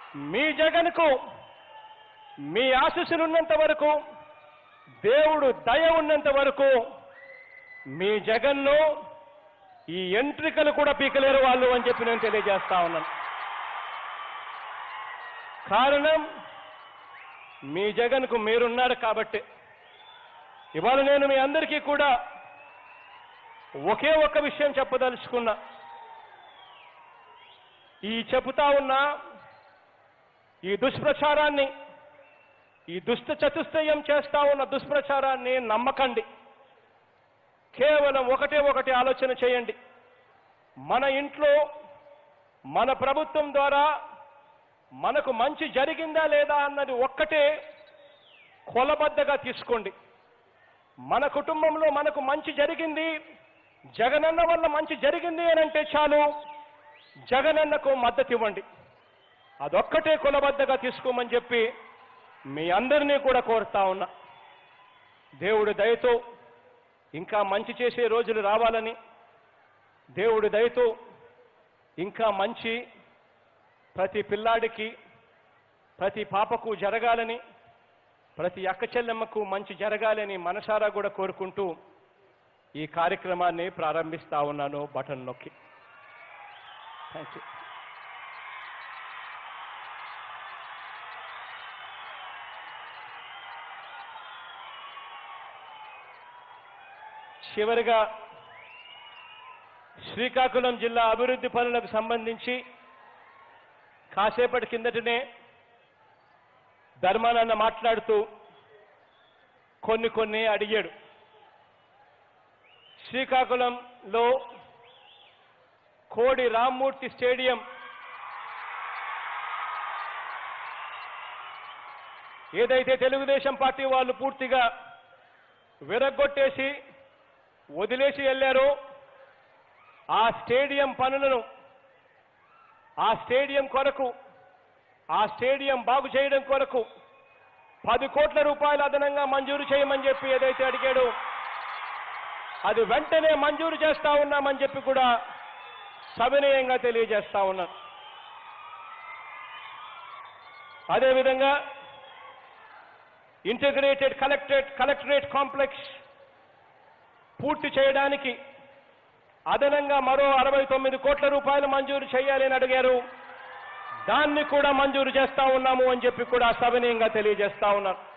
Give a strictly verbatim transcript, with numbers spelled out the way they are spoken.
మీ జగన్కు మీ ఆశీస్సులు ఉన్నంత వరకు, దేవుడు దయ ఉన్నంత వరకు మీ జగన్ను ఈ ఎంట్రికలు కూడా పీకలేరు వాళ్ళు అని చెప్పి నేను తెలియజేస్తా ఉన్నాను. కారణం మీ జగన్కు మీరున్నారు కాబట్టి. ఇవాళ నేను మీ అందరికీ కూడా ఒకే ఒక్క విషయం చెప్పదలుచుకున్నా. ఈ చెబుతా ఉన్న ఈ దుష్ప్రచారాన్ని, ఈ దుష్ట చతుష్టయం చేస్తా ఉన్న దుష్ప్రచారాన్ని నమ్మకండి. కేవలం ఒకటే ఒకటి ఆలోచన చేయండి. మన ఇంట్లో మన ప్రభుత్వం ద్వారా మనకు మంచి జరిగిందా లేదా అన్నది ఒక్కటే కొలబద్దగా తీసుకోండి. మన కుటుంబంలో మనకు మంచి జరిగింది, జగనన్న వల్ల మంచి జరిగింది అని అంటే చాలు, జగనన్నకు మద్దతు ఇవ్వండి. అదొక్కటే కొలబద్దగా తీసుకోమని చెప్పి మీ అందరినీ కూడా కోరుతా ఉన్నా. దేవుడి దయతో ఇంకా మంచి చేసే రోజులు రావాలని, దేవుడి దయతో ఇంకా మంచి ప్రతి పిల్లాడికి, ప్రతి పాపకు జరగాలని, ప్రతి అక్క చెల్లెమ్మకు మంచి జరగాలని మనసారా కూడా కోరుకుంటూ ఈ కార్యక్రమాన్ని ప్రారంభిస్తా ఉన్నాను బటన్ నొక్కి. Thank you. చివరిగా శ్రీకాకుళం జిల్లా అభివృద్ధి పనులకు సంబంధించి కాసేపటి కిందటనే ధర్మానన్న మాట్లాడుతూ కొన్ని కొన్ని అడిగాడు. శ్రీకాకుళంలో కోడి రామ్మూర్తి స్టేడియం ఏదైతే తెలుగుదేశం పార్టీ వాళ్ళు పూర్తిగా విరగ్గొట్టేసి వదిలేసి వెళ్ళారో ఆ స్టేడియం పనులను, ఆ స్టేడియం కొరకు, ఆ స్టేడియం బాగు చేయడం కొరకు పది కోట్ల రూపాయలు అదనంగా మంజూరు చేయమని చెప్పి ఏదైతే అడిగాడో అది వెంటనే మంజూరు చేస్తా ఉన్నామని చెప్పి కూడా సవినయంగా తెలియజేస్తా ఉన్నాను. అదేవిధంగా ఇంటిగ్రేటెడ్ కలెక్టరేట్ కలెక్టరేట్ కాంప్లెక్స్ పూర్తి చేయడానికి అదనంగా మరో అరవై తొమ్మిది కోట్ల రూపాయలు మంజూరు చేయాలని అడిగారు. దాన్ని కూడా మంజూరు చేస్తా ఉన్నాము అని చెప్పి కూడా సవినయంగా తెలియజేస్తా ఉన్నాను.